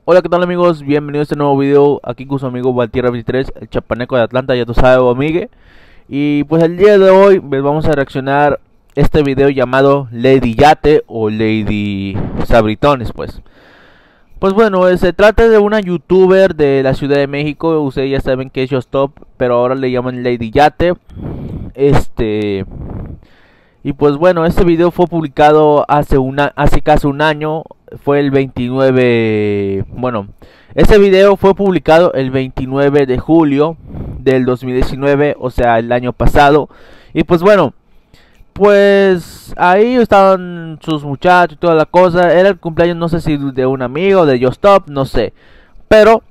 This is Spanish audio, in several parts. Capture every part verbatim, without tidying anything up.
Hola, ¿qué tal amigos? Bienvenidos a este nuevo video. Aquí con su amigo Valtierra veintitrés, el chapaneco de Atlanta, ya tú sabes, amigue. Y pues el día de hoy pues, vamos a reaccionar este video llamado Lady Yate o Lady Sabritones, pues. Pues bueno, eh, se trata de una youtuber de la Ciudad de México. Ustedes ya saben que es Justop, pero ahora le llaman Lady Yate. Este... Y pues bueno, este video fue publicado hace una, hace casi un año. Fue el veintinueve... Bueno, este video fue publicado el veintinueve de julio del dos mil diecinueve, o sea, el año pasado. Y pues bueno, pues ahí estaban sus muchachos y toda la cosa. Era el cumpleaños, no sé si de un amigo, de Justop, no sé. Pero...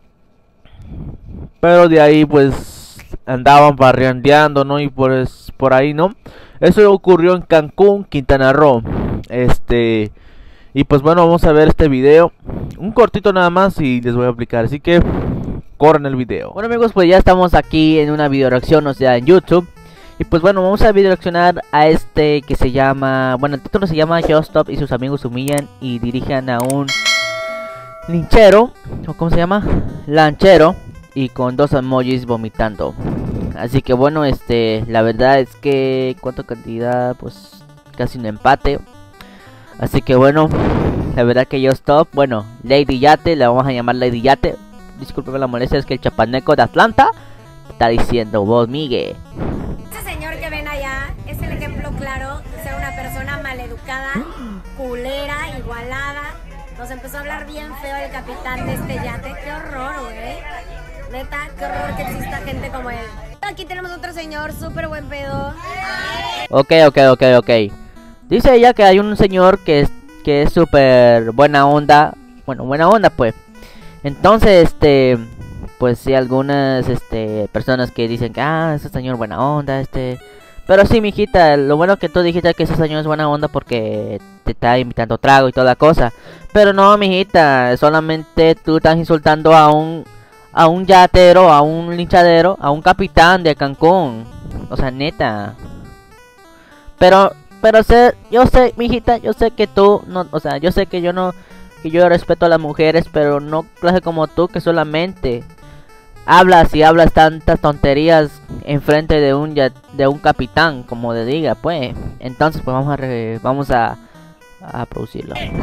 Pero de ahí pues andaban parrandeando, ¿no? Y pues por ahí, ¿no? Eso ocurrió en Cancún, Quintana Roo. Este... Y pues bueno, vamos a ver este video. Un cortito nada más y les voy a explicar. Así que corran el video. Bueno amigos, pues ya estamos aquí en una video reacción, o sea en YouTube. Y pues bueno, vamos a video reaccionar a este que se llama... Bueno, el título se llama Justop y sus amigos humillan y dirigen a un linchero, o ¿cómo se llama? Lanchero. Y con dos emojis vomitando. Así que bueno, este... La verdad es que... ¿Cuánta cantidad? Pues casi un empate. Así que bueno, la verdad que Justop, bueno, Lady Yate, la vamos a llamar Lady Yate. Discúlpeme la molestia, es que el chapaneco de Atlanta está diciendo vos, Migue. Este señor que ven allá es el ejemplo claro de ser una persona maleducada, culera, igualada. Nos empezó a hablar bien feo el capitán de este yate. Qué horror, güey. Neta, qué horror que exista gente como él. Aquí tenemos otro señor, súper buen pedo. Ok, ok, ok, ok. Dice ella que hay un señor que es que es súper buena onda. Bueno, buena onda pues. Entonces, este... Pues sí, algunas este, personas que dicen que... Ah, ese señor buena onda, este... Pero sí, mijita, lo bueno que tú dijiste que ese señor es buena onda porque te está invitando trago y toda la cosa. Pero no, mijita, solamente tú estás insultando a un... A un yatero, a un linchadero, a un capitán de Cancún. O sea, neta. Pero... Pero sé, yo sé, mijita, yo sé que tú, no, o sea, yo sé que yo no, que yo respeto a las mujeres, pero no clase como tú que solamente hablas y hablas tantas tonterías enfrente de un de un capitán, como le diga, pues. Entonces, pues vamos a re, vamos a, a producirlo. Ángel,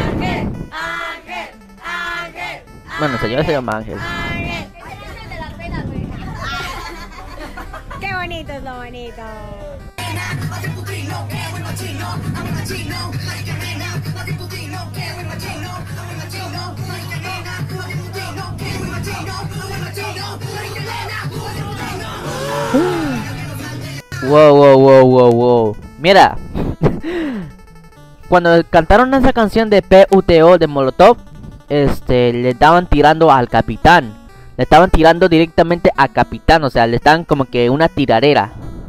Ángel, Ángel, bueno, señor se llama Ángel. Ángel. Qué bonito es lo bonito. Wow, wow, wow, wow, wow. Mira, cuando cantaron esa canción de P U T O de Molotov, este, le estaban tirando al capitán. Le estaban tirando directamente al capitán, o sea, le estaban como que una tiradera.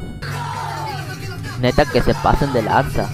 Neta que se pasen de lanza.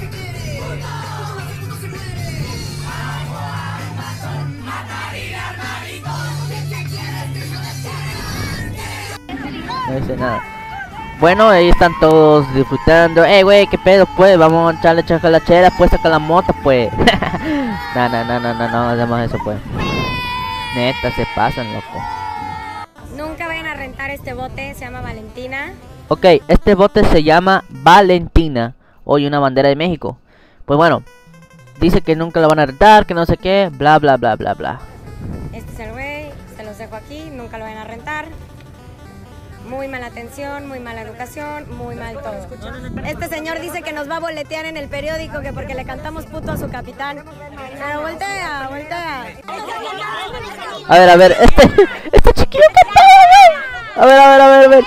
No dice nada. Bueno, ahí están todos disfrutando. Eh, güey, qué pedo, pues. Vamos a echarle chacalachera, pues saca la moto, pues. No, no, no, no, no, no hacemos eso, pues. Neta, se pasan, loco. Nunca vayan a rentar este bote, se llama Valentina. Ok, este bote se llama Valentina. Hoy una bandera de México. Pues bueno, dice que nunca lo van a rentar, que no sé qué, bla bla bla bla bla. Este es el güey, se los dejo aquí, nunca lo vayan a rentar. Muy mala atención, muy mala educación, muy mal todo. Este señor dice que nos va a boletear en el periódico que porque le cantamos puto a su capitán. Pero voltea, voltea. A ver, a ver, este, este chiquillo que pedo, güey. A ver, a ver, a ver, a ver.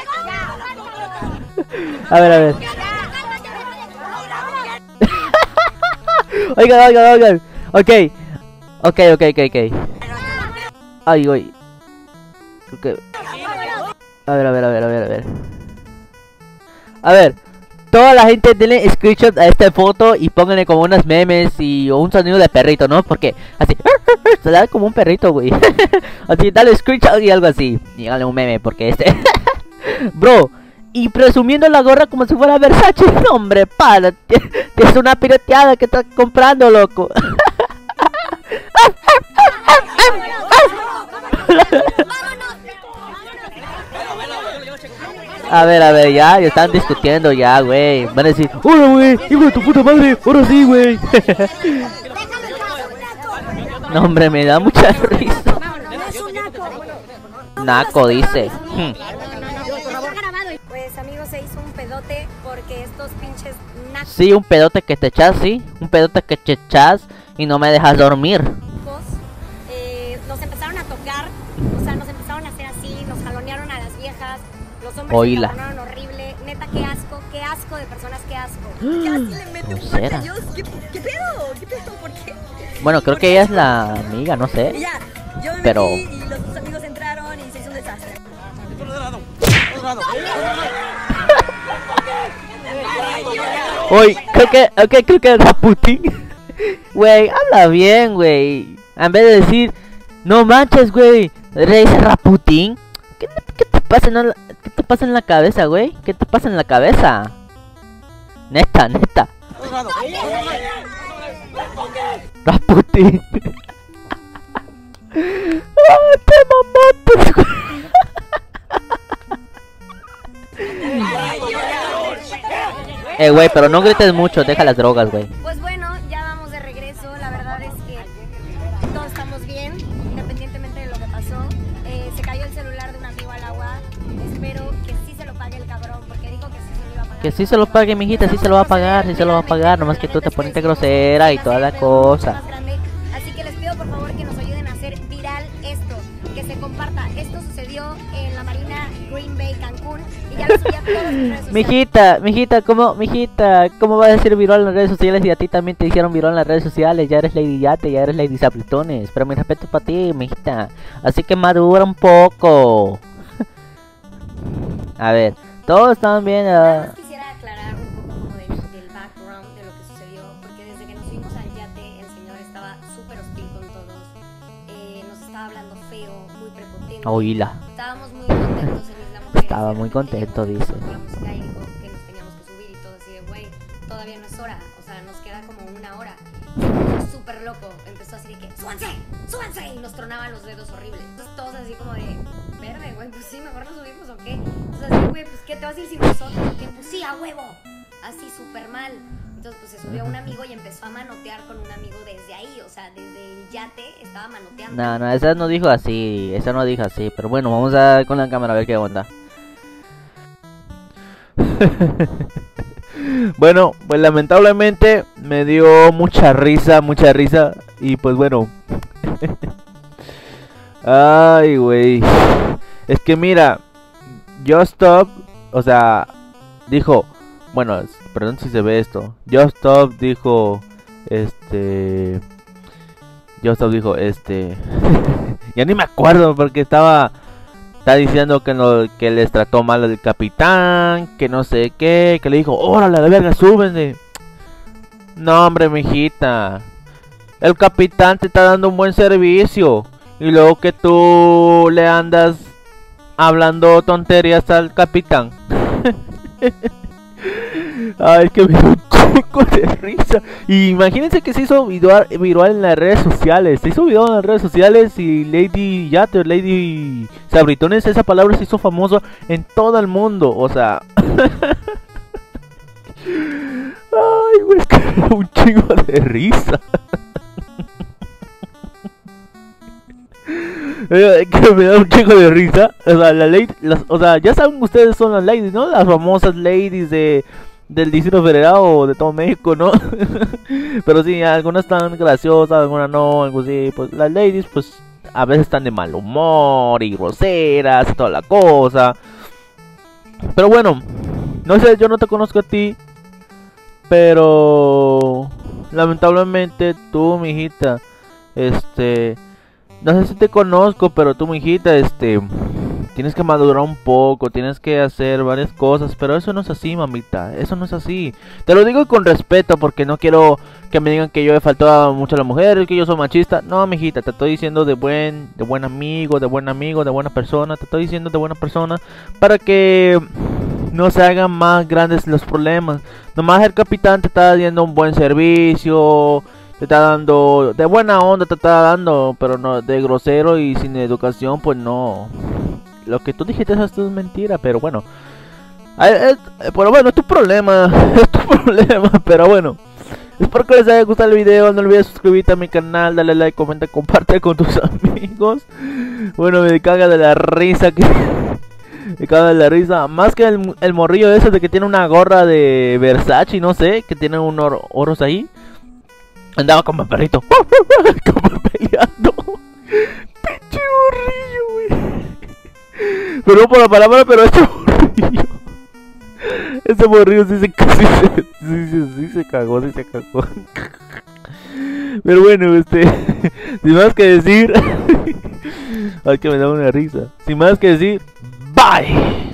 A ver, a ver. Oigan, oigan, oigan. Ok. Ok, ok, ok, ok. Ay, güey. Okay. A ver, a ver, a ver, a ver, a ver. A ver. Toda la gente denle screenshot a esta foto y pónganle como unos memes y o un sonido de perrito, ¿no? Porque así se da como un perrito, güey. Así, dale screenshot y algo así. Y háganle un meme porque este... Bro, y presumiendo la gorra como si fuera Versace. No, hombre, para. Es una pirateada que estás comprando, loco. A ver, a ver, ya, ya están discutiendo ya, güey. Van a decir, hola, güey, hijo de tu puta madre, ahora sí, güey. No, hombre, me da mucha risa. Naco, dice. Pues, amigos, se hizo un pedote porque estos pinches nacos. Sí, un pedote que te echas, sí. Un pedote que te echas y no me dejas dormir. Eh, nos empezaron a tocar, o sea, nos empezaron a hacer así, nos jalonearon a las viejas. Los hombres Oíla. se jalonearon horrible. Neta, qué asco, qué asco de personas, qué asco. Ya sí le mete un Grosera. guacayo. ¿Qué, ¿Qué pedo? ¿Qué pedo? ¿Por qué? Bueno, creo que ella es la amiga, no Y sé. ya, yo me Pero- metí y los dos amigos entraron y se hizo un desastre. Uy, creo que, okay, creo que era Putin. Güey, habla bien, güey. En vez de decir, no manches, güey, le dice Raputin. ¿Qué, te- qué te pasa en la, qué te pasa en la cabeza, güey? ¿Qué te pasa en la cabeza? Neta, neta. Raputin. ¡Ay, te mamaste, güey! Eh, güey, pero no grites mucho, deja las drogas, güey. Pues bueno, ya vamos de regreso. La verdad es que todos estamos bien, independientemente de lo que pasó. Eh, se cayó el celular de un amigo al agua. Espero que sí se lo pague el cabrón, porque dijo que sí se lo iba a pagar. Que sí se lo pague, mijita, sí se lo va a pagar, sí se lo va a pagar. Nomás que tú te pones grosera y toda la cosa. Así que les pido por favor que nos ayuden a hacer viral esto, que se comparta. Esto sucedió en la Marina Green Bay, Cancún, y ya lo subí a todas las redes sociales. Mijita, mijita, ¿cómo, mijita, cómo vas a decir viral en las redes sociales y a ti también te hicieron viral en las redes sociales? Ya eres Lady Yate, ya eres Lady Sabritones, pero mi respeto para ti, mijita. Así que madura un poco. A ver, todos están bien. Nada Uh... más quisiera aclarar un poco como del, del background de lo que sucedió, porque desde que nos fuimos al yate el señor estaba súper hostil con todos, eh, nos estaba hablando feo, muy prepotente. Oíla. Estábamos muy contentos en Isla Mujeres. Estaba y de muy repente contento, llegó dice. la música y dijo que nos teníamos que subir y todo así de, güey, todavía no es hora, o sea, nos queda como una hora. Y se puso súper loco, empezó así de que, ¡súbanse! ¡súbanse! Y nos tronaban los dedos horribles. Entonces todos así como de, verde, güey, pues sí, mejor nos subimos o qué. Entonces así, güey, pues ¿qué te vas a ir sin nosotros? Y que, pues sí, a huevo. Así súper mal. Entonces pues se subió un amigo y empezó a manotear con un amigo desde ahí, o sea, desde el yate estaba manoteando. No, no, esa no dijo así, esa no dijo así, pero bueno, vamos a ver con la cámara a ver qué onda. Bueno, pues lamentablemente me dio mucha risa, mucha risa y pues bueno. Ay, güey. Es que mira, Just Stop, o sea, dijo, bueno, perdón si se ve esto. Just Stop dijo, este, Just Stop dijo, este, ya ni me acuerdo porque estaba, estaba diciendo que no, que les trató mal al capitán, que no sé qué, que le dijo, órale, a la verga, súbense. No, hombre, mijita, el capitán te está dando un buen servicio y luego que tú le andas hablando tonterías al capitán. Ay, es que me dio un chico de risa. Y imagínense que se hizo viral, viral en las redes sociales. Se hizo viral en las redes sociales y Lady Yate, Lady Sabritones, esa palabra se hizo famosa en todo el mundo. O sea... Ay, güey, es que me dio un chingo de risa. Eh, que me da un chico de risa. O sea, la lady, las, o sea, ya saben ustedes son las ladies, ¿no? Las famosas ladies de del Distrito Federal o de todo México, ¿no? Pero sí, algunas están graciosas, algunas no, algo así. Pues las ladies, pues a veces están de mal humor y groseras y toda la cosa. Pero bueno, no sé, yo no te conozco a ti, pero lamentablemente tú, mijita, este... No sé si te conozco, pero tú, mijita, este... Tienes que madurar un poco, tienes que hacer varias cosas, pero eso no es así, mamita, eso no es así. Te lo digo con respeto porque no quiero que me digan que yo he faltado mucho a la mujer, que yo soy machista. No, mijita, te estoy diciendo de buen, de buen amigo, de buen amigo, de buena persona. Te estoy diciendo de buena persona para que no se hagan más grandes los problemas. Nomás el capitán te está dando un buen servicio, te está dando de buena onda, te está dando, pero no de grosero y sin educación, pues no. Lo que tú dijiste eso es mentira, pero bueno. Ay, es- pero bueno, es tu problema. Es tu problema. Pero bueno. Espero que les haya gustado el video. No olvides suscribirte a mi canal. Dale like, comenta, comparte con tus amigos. Bueno, me caga de la risa que... Me caga de la risa. Más que el, el morrillo ese de que tiene una gorra de Versace, no sé. Que tiene unos or- oros ahí. Andaba como el perrito. Como peleando. Pinche morrillo, güey. Perdón por la palabra, pero este morrillo. Este morrillo sí se, sí, se, sí, sí, sí se cagó, sí se cagó. Pero bueno, este, sin más que decir, ay, que me da una risa. Sin más que decir, bye.